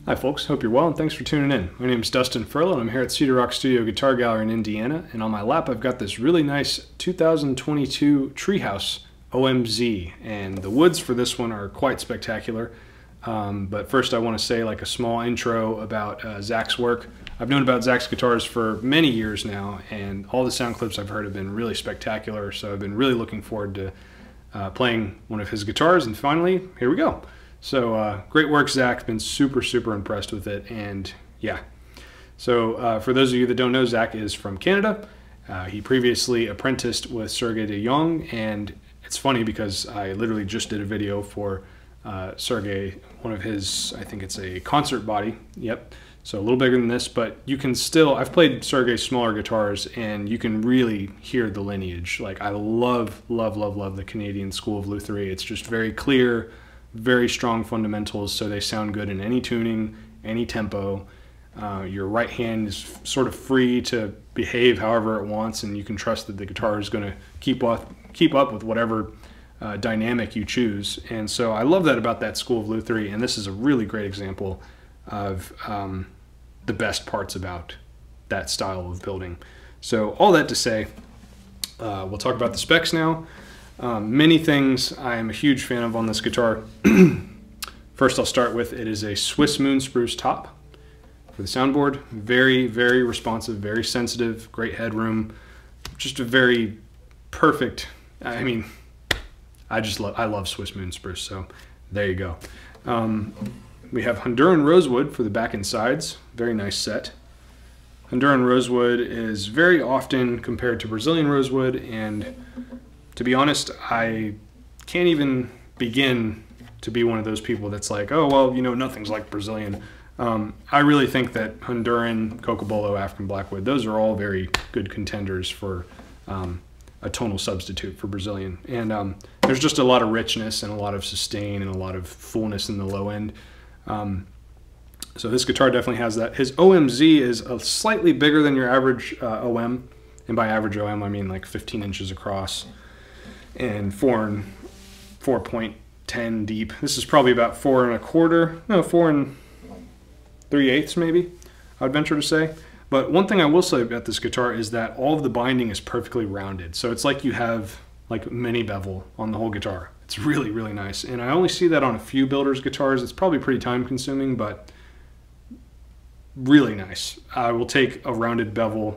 Hi folks, hope you're well and thanks for tuning in. My name is Dustin Furlow and I'm here at Cedar Rock Studio Guitar Gallery in Indiana, and on my lap I've got this really nice 2022 Treehouse OMZ, and the woods for this one are quite spectacular. But first I want to say like a small intro about Zach's work. I've known about Zach's guitars for many years now, and all the sound clips I've heard have been really spectacular, so I've been really looking forward to playing one of his guitars, and finally, here we go. So great work, Zach. Been super impressed with it, and yeah. So for those of you that don't know, Zach is from Canada. He previously apprenticed with Sergei De Jonge, and it's funny because I literally just did a video for Sergei, one of his, I think it's a concert body. Yep. So a little bigger than this, but you can still, I've played Sergei's smaller guitars and you can really hear the lineage. Like I love the Canadian school of luthiery. It's just very clear, very strong fundamentals, so they sound good in any tuning, any tempo. Your right hand is sort of free to behave however it wants, and you can trust that the guitar is going to keep up with whatever dynamic you choose. And so I love that about that school of luthiery, and this is a really great example of the best parts about that style of building. So all that to say, we'll talk about the specs now. Many things I am a huge fan of on this guitar. First I'll start with, it is a Swiss moon spruce top for the soundboard. Very responsive, very sensitive, great headroom, just a very perfect, I mean, I love Swiss moon spruce, so there you go. We have Honduran rosewood for the back and sides, very nice set. Honduran rosewood is very often compared to Brazilian rosewood, and to be honest, I can't even begin to be one of those people that's like, oh, well, you know, nothing's like Brazilian. I really think that Honduran, Cocobolo, African Blackwood, those are all very good contenders for a tonal substitute for Brazilian. And there's just a lot of richness and a lot of sustain and a lot of fullness in the low end. So this guitar definitely has that. His OMZ is slightly bigger than your average OM, and by average OM I mean like 15 inches across and 4.10 deep. This is probably about 4 3/8 maybe, I'd venture to say. But one thing I will say about this guitar is that all of the binding is perfectly rounded. So it's like you have like mini bevel on the whole guitar. It's really nice. And I only see that on a few builders' guitars. It's probably pretty time consuming, but really nice. I will take a rounded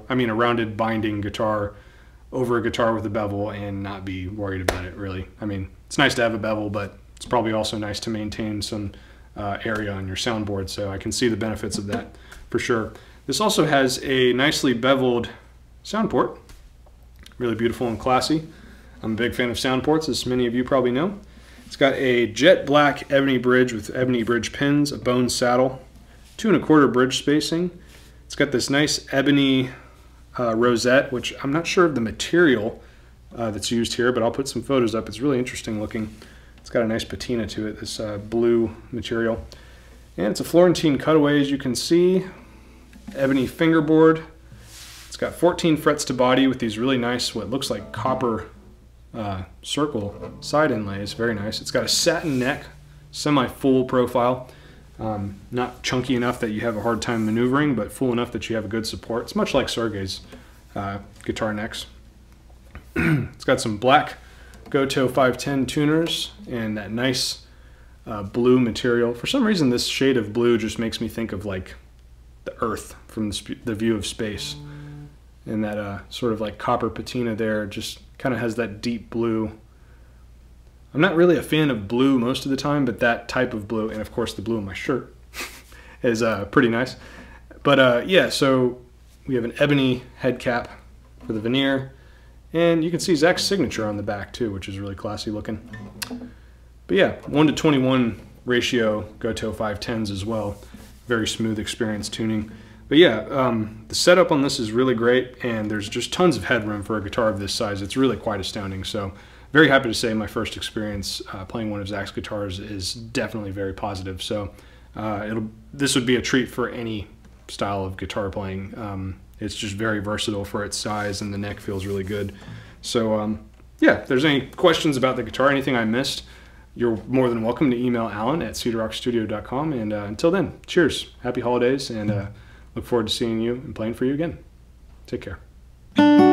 binding guitar over a guitar with a bevel and not be worried about it, really. I mean, it's nice to have a bevel, but it's probably also nice to maintain some area on your soundboard, so I can see the benefits of that for sure. This also has a nicely beveled sound port, really beautiful and classy. I'm a big fan of sound ports, as many of you probably know. It's got a jet black ebony bridge with ebony bridge pins, a bone saddle, 2 1/4 bridge spacing. It's got this nice ebony rosette, which I'm not sure of the material that's used here, but I'll put some photos up. It's really interesting looking. It's got a nice patina to it, this blue material. And it's a Florentine cutaway, as you can see. Ebony fingerboard. It's got 14 frets to body with these really nice, what looks like copper circle side inlays. Very nice. It's got a satin neck, semi-full profile. Not chunky enough that you have a hard time maneuvering, but full enough that you have a good support. It's much like Sergei's guitar necks. It's got some black Goto 510 tuners and that nice blue material. For some reason, this shade of blue just makes me think of like the Earth from the view of space. And that sort of like copper patina there just kind of has that deep blue. I'm not really a fan of blue most of the time, but that type of blue, and of course the blue in my shirt, is pretty nice. But yeah, so we have an ebony head cap for the veneer, and you can see Zach's signature on the back too, which is really classy looking. But yeah, 1:21 ratio Goto 510s as well. Very smooth experience tuning. But yeah, the setup on this is really great, and there's just tons of headroom for a guitar of this size. It's really quite astounding. So very happy to say my first experience playing one of Zach's guitars is definitely very positive. So this would be a treat for any style of guitar playing. It's just very versatile for its size, and the neck feels really good. So yeah, if there's any questions about the guitar, anything I missed, you're more than welcome to email Alan at cedarrockstudio.com. And until then, cheers, happy holidays, and look forward to seeing you and playing for you again. Take care.